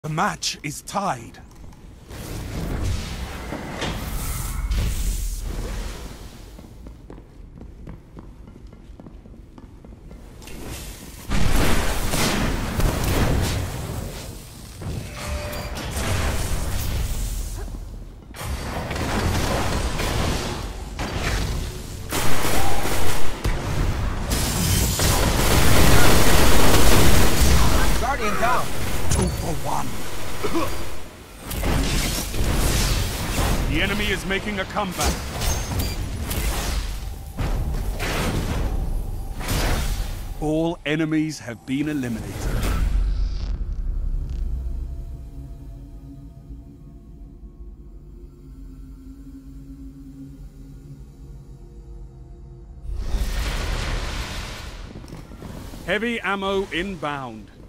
The match is tied. Guardian down. 2 for 1. The enemy is making a comeback. All enemies have been eliminated. Heavy ammo inbound.